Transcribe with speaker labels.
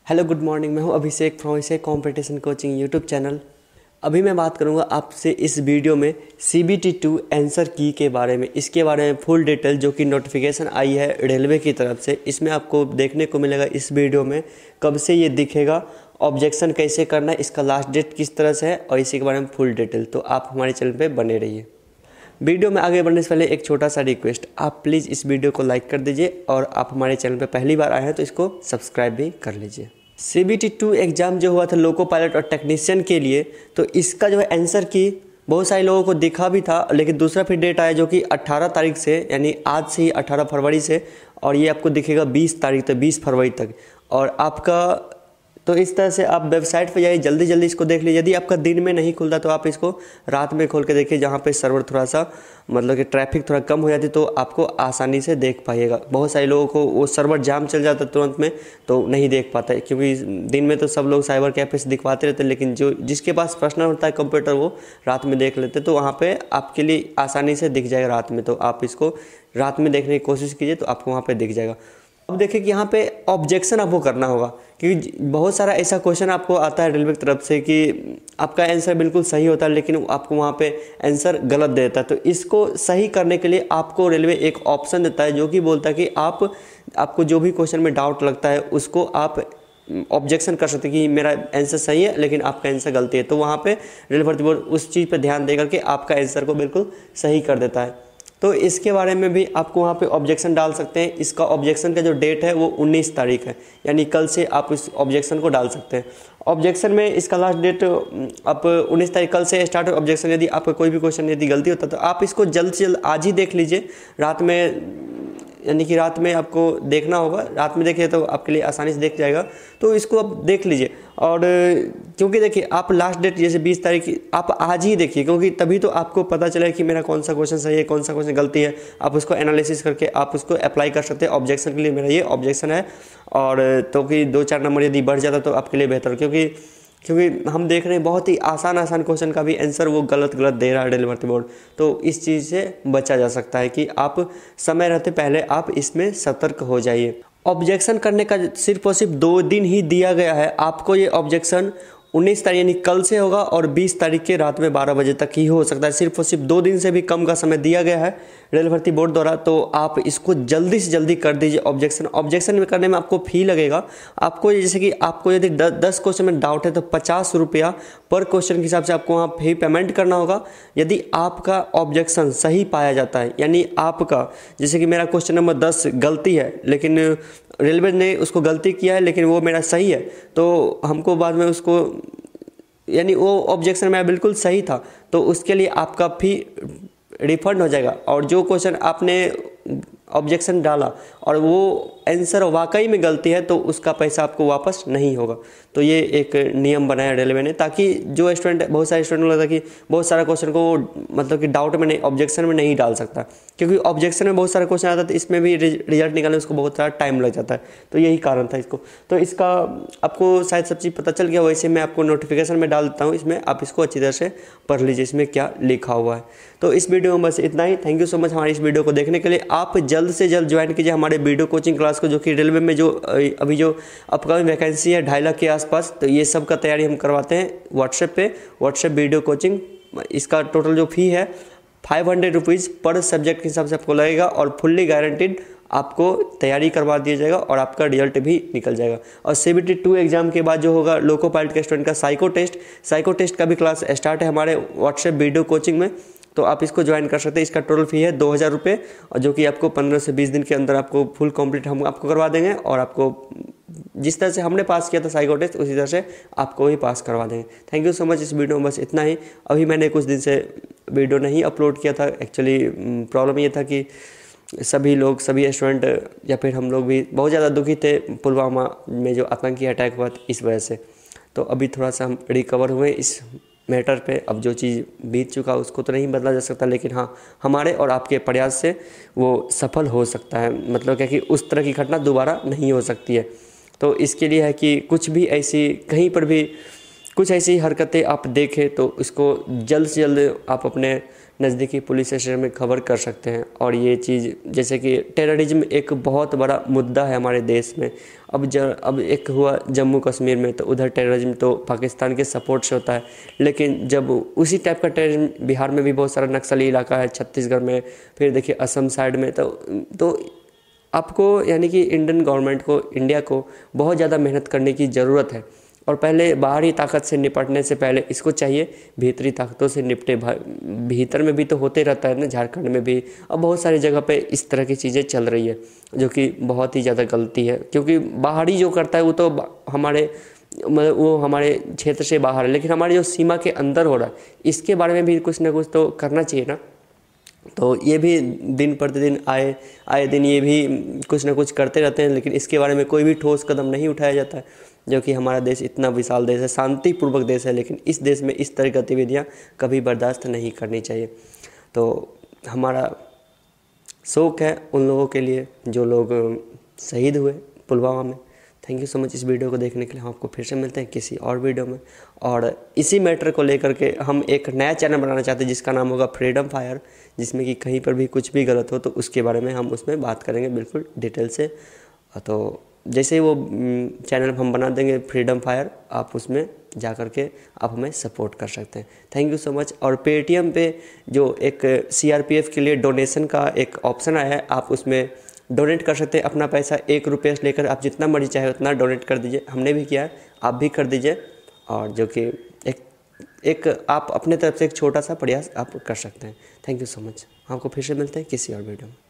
Speaker 1: Hello good morning. मैं हूं Abhishek from Abhishek competition coaching YouTube channel. अभी मैं बात करूंगा आपसे इस वीडियो में CBT2 आंसर की के बारे में। इसके बारे में फुल डिटेल जो कि नोटिफिकेशन आई है रेलवे की तरफ से, इसमें आपको देखने को मिलेगा इस वीडियो में कब से ये दिखेगा, ऑब्जेक्शन कैसे करना है, इसका लास्ट डेट किस तरह से है और इसी के बारे में फुल डिटेल। तो आप हमारे चैनल पर बने रहिए। वीडियो में आगे बढ़ने से पहले एक छोटा सा रिक्वेस्ट, आप प्लीज़ इस वीडियो को लाइक कर दीजिए और आप हमारे चैनल पर पहली बार आए हैं तो इसको सब्सक्राइब भी कर लीजिए। CBT2 एग्ज़ाम जो हुआ था लोको पायलट और टेक्नीशियन के लिए, तो इसका जो है आंसर की बहुत सारे लोगों को दिखा भी था, लेकिन दूसरा फिर डेट आया जो कि 18 तारीख से, यानी आज से ही 18 फरवरी से, और ये आपको दिखेगा 20 तारीख तक, 20 फरवरी तक। और आपका तो इस तरह से आप वेबसाइट पे जाइए, जल्दी जल्दी इसको देख लीजिए। यदि आपका दिन में नहीं खुलता तो आप इसको रात में खोल के देखिए, जहाँ पे सर्वर थोड़ा सा मतलब कि ट्रैफिक थोड़ा कम हो जाती तो आपको आसानी से देख पाइएगा। बहुत सारे लोगों को वो सर्वर जाम चल जाता तुरंत में तो नहीं देख पाता है, क्योंकि दिन में तो सब लोग साइबर कैफे से दिखवाते रहते हैं, लेकिन जो जिसके पास पर्सनल होता है कंप्यूटर वो रात में देख लेते, तो वहाँ पर आपके लिए आसानी से दिख जाएगा रात में। तो आप इसको रात में देखने की कोशिश कीजिए तो आपको वहाँ पर दिख जाएगा। अब देखिए कि यहाँ पे ऑब्जेक्शन आपको करना होगा, क्योंकि बहुत सारा ऐसा क्वेश्चन आपको आता है रेलवे की तरफ से कि आपका आंसर बिल्कुल सही होता है लेकिन आपको वहाँ पे आंसर गलत दे देता है। तो इसको सही करने के लिए आपको रेलवे एक ऑप्शन देता है जो कि बोलता है कि आपको जो भी क्वेश्चन में डाउट लगता है उसको आप ऑब्जेक्शन कर सकते हैं कि मेरा आंसर सही है लेकिन आपका आंसर गलती है। तो वहाँ पे रेलवे भर्ती बोर्ड उस चीज़ पर ध्यान दे करके आपका आंसर को बिल्कुल सही कर देता है। तो इसके बारे में भी आपको वहाँ पे ऑब्जेक्शन डाल सकते हैं। इसका ऑब्जेक्शन का जो डेट है वो 19 तारीख है, यानी कल से आप इस ऑब्जेक्शन को डाल सकते हैं। ऑब्जेक्शन में इसका लास्ट डेट आप 19 तारीख कल से स्टार्ट हो ऑब्जेक्शन। यदि आपका कोई भी क्वेश्चन यदि गलती होता है तो आप इसको जल्द से जल्द आज ही देख लीजिए, रात में, यानी कि रात में आपको देखना होगा। रात में देखिए तो आपके लिए आसानी से देख जाएगा, तो इसको आप देख लीजिए। और क्योंकि देखिए आप लास्ट डेट जैसे 20 तारीख आप आज ही देखिए, क्योंकि तभी तो आपको पता चलेगा कि मेरा कौन सा क्वेश्चन सही है, कौन सा क्वेश्चन गलती है। आप उसको एनालिसिस करके आप उसको अप्लाई कर सकते हैं। ऑब्जेक्शन के लिए मेरा ये ऑब्जेक्शन है, और तो कि 2-4 नंबर यदि बढ़ जाता तो आपके लिए बेहतर, क्योंकि हम देख रहे हैं बहुत ही आसान क्वेश्चन का भी आंसर वो गलत दे रहा है रेलवे भर्ती बोर्ड। तो इस चीज़ से बचा जा सकता है कि आप समय रहते पहले आप इसमें सतर्क हो जाइए। ऑब्जेक्शन करने का सिर्फ और सिर्फ 2 दिन ही दिया गया है आपको। ये ऑब्जेक्शन 19 तारीख यानी कल से होगा और 20 तारीख के रात में 12 बजे तक ही हो सकता है। सिर्फ और सिर्फ 2 दिन से भी कम का समय दिया गया है रेल भर्ती बोर्ड द्वारा। तो आप इसको जल्दी से जल्दी कर दीजिए ऑब्जेक्शन में करने में आपको फ़ी लगेगा। आपको जैसे कि आपको यदि 10 क्वेश्चन में डाउट है तो 50 रुपया पर क्वेश्चन के हिसाब से आपको वहाँ फी पेमेंट करना होगा। यदि आपका ऑब्जेक्शन सही पाया जाता है, यानी आपका जैसे कि मेरा क्वेश्चन नंबर 10 गलती है लेकिन रेलवे ने उसको गलती किया है लेकिन वो मेरा सही है, तो हमको बाद में उसको, यानी वो ऑब्जेक्शन मेरा बिल्कुल सही था, तो उसके लिए आपका फी रिफंड हो जाएगा। और जो क्वेश्चन आपने ऑब्जेक्शन डाला और वो आंसर वाकई में गलती है तो उसका पैसा आपको वापस नहीं होगा। तो ये एक नियम बनाया रेलवे ने, ताकि जो स्टूडेंट, बहुत सारे स्टूडेंट को लगता है कि बहुत सारा क्वेश्चन को मतलब कि डाउट में नहीं, ऑब्जेक्शन में नहीं डाल सकता, क्योंकि ऑब्जेक्शन में बहुत सारे क्वेश्चन आता है तो इसमें भी रिजल्ट निकालने में उसको बहुत सारा टाइम लग जाता है। तो यही कारण था इसको। तो इसका आपको शायद सब चीज़ पता चल गया, वैसे मैं आपको नोटिफिकेशन में डाल देता हूँ, इसमें आप इसको अच्छी तरह से पढ़ लीजिए इसमें क्या लिखा हुआ है। तो इस वीडियो में बस इतना ही। थैंक यू सो मच हमारी इस वीडियो को देखने के लिए। आप जल्द से जल्द ज्वाइन कीजिए हमारे वीडियो कोचिंग क्लास को, जो कि रेलवे में जो अभी जो अपकमिंग वैकेंसी है 2.5 लाख के आसपास, तो ये सब का तैयारी हम करवाते हैं व्हाट्सएप वीडियो कोचिंग। इसका टोटल जो फी है 500 रुपीज़ पर सब्जेक्ट के हिसाब से आपको लगेगा, और फुल्ली गारंटीड आपको तैयारी करवा दिया जाएगा और आपका रिजल्ट भी निकल जाएगा। और CBT2 एग्जाम के बाद जो होगा लोको पायलट के स्टूडेंट का साइको टेस्ट का भी क्लास स्टार्ट है हमारे व्हाट्सएप वीडियो कोचिंग में, तो आप इसको ज्वाइन कर सकते हैं। इसका टोटल फी है 2000 रुपये, और जो कि आपको 15 से 20 दिन के अंदर आपको फुल कंप्लीट हम आपको करवा देंगे, और आपको जिस तरह से हमने पास किया था साइको टेस्ट उसी तरह से आपको भी पास करवा देंगे। Thank you so much. इस वीडियो में बस इतना ही। अभी मैंने कुछ दिन से वीडियो नहीं अपलोड किया था, एक्चुअली प्रॉब्लम ये था कि सभी स्टूडेंट या फिर हम लोग भी बहुत ज़्यादा दुखी थे पुलवामा में जो आतंकी अटैक हुआ था, इस वजह से। तो अभी थोड़ा सा हम रिकवर हुए इस मैटर पे। अब जो चीज़ बीत चुका उसको तो नहीं बदला जा सकता, लेकिन हाँ हमारे और आपके प्रयास से वो सफल हो सकता है। मतलब क्या कि उस तरह की घटना दोबारा नहीं हो सकती है। तो इसके लिए है कि कुछ भी ऐसी कहीं पर भी कुछ ऐसी हरकतें आप देखें तो इसको जल्द से जल्द आप अपने नज़दीकी पुलिस स्टेशन में खबर कर सकते हैं। और ये चीज़ जैसे कि टेररिज्म एक बहुत बड़ा मुद्दा है हमारे देश में। अब एक हुआ जम्मू कश्मीर में, तो उधर टेररिज्म तो पाकिस्तान के सपोर्ट से होता है, लेकिन जब उसी टाइप का टेररिज्म बिहार में भी बहुत सारा नक्सली इलाका है, छत्तीसगढ़ में, फिर देखिए असम साइड में, तो आपको यानी कि इंडियन गवर्नमेंट को, इंडिया को बहुत ज़्यादा मेहनत करने की ज़रूरत है। और पहले बाहरी ताकत से निपटने से पहले इसको चाहिए भीतरी ताकतों से निपटे। भीतर में भी तो होते रहता है ना, झारखंड में भी अब बहुत सारी जगह पे इस तरह की चीज़ें चल रही है, जो कि बहुत ही ज़्यादा गलती है। क्योंकि बाहरी जो करता है वो तो वो हमारे क्षेत्र से बाहर है, लेकिन हमारे जो सीमा के अंदर हो रहा है इसके बारे में भी कुछ ना कुछ तो करना चाहिए ना। तो ये भी दिन प्रतिदिन आए दिन ये भी कुछ ना कुछ करते रहते हैं, लेकिन इसके बारे में कोई भी ठोस कदम नहीं उठाया जाता है। जो कि हमारा देश इतना विशाल देश है, शांतिपूर्वक देश है, लेकिन इस देश में इस तरह की गतिविधियाँ कभी बर्दाश्त नहीं करनी चाहिए। तो हमारा शोक है उन लोगों के लिए जो लोग शहीद हुए पुलवामा में। थैंक यू सो मच इस वीडियो को देखने के लिए। हम आपको फिर से मिलते हैं किसी और वीडियो में। और इसी मैटर को लेकर के हम एक नया चैनल बनाना चाहते हैं जिसका नाम होगा फ्रीडम फायर, जिसमें कि कहीं पर भी कुछ भी गलत हो तो उसके बारे में हम उसमें बात करेंगे बिल्कुल डिटेल से। तो जैसे ही वो चैनल हम बना देंगे फ्रीडम फायर, आप उसमें जा कर के आप हमें सपोर्ट कर सकते हैं। Thank you so much. और पेटीएम पे जो एक CRPF के लिए डोनेशन का एक ऑप्शन आया है, आप उसमें डोनेट कर सकते हैं अपना पैसा। 1 रुपये से लेकर आप जितना मर्जी चाहे उतना डोनेट कर दीजिए। हमने भी किया है, आप भी कर दीजिए। और जो कि एक आप अपने तरफ से एक छोटा सा प्रयास आप कर सकते हैं। Thank you so much. आपको फिर से मिलते हैं किसी और वीडियो में।